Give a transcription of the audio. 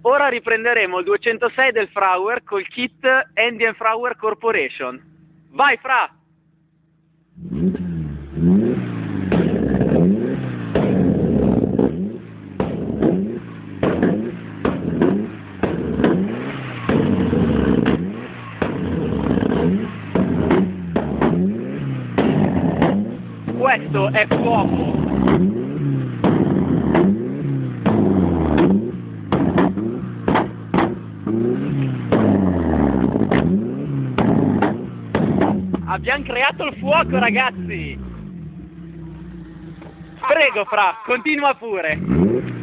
Ora riprenderemo il 206 del Frauer col kit Andy & Frauer Corporation. Vai, Fra! Questo è fuoco! Abbiamo creato il fuoco, ragazzi! Prego, Fra, continua pure!